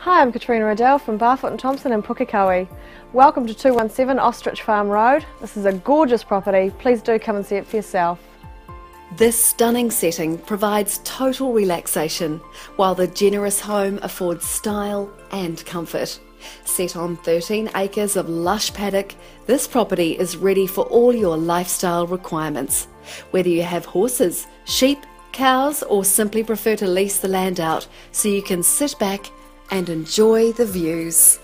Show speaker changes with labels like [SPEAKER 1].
[SPEAKER 1] Hi, I'm Katrina Riddell from Barfoot and Thompson in Pukekohe. Welcome to 217 Ostrich Farm Road. This is a gorgeous property. Please do come and see it for yourself.
[SPEAKER 2] This stunning setting provides total relaxation, while the generous home affords style and comfort. Set on 13 acres of lush paddock, this property is ready for all your lifestyle requirements. Whether you have horses, sheep, cows, or simply prefer to lease the land out so you can sit back and enjoy the views.